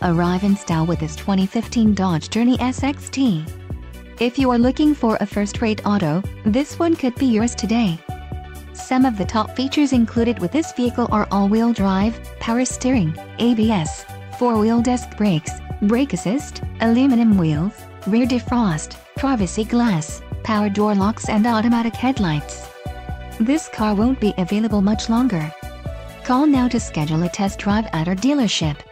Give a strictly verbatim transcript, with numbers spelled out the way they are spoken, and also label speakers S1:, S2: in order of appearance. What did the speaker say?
S1: Arrive in style with this twenty fifteen Dodge Journey S X T. If you are looking for a first-rate auto, this one could be yours today. Some of the top features included with this vehicle are all-wheel drive, power steering, A B S, four-wheel disc brakes, brake assist, aluminum wheels, rear defrost, privacy glass, power door locks and automatic headlights. This car won't be available much longer. Call now to schedule a test drive at our dealership.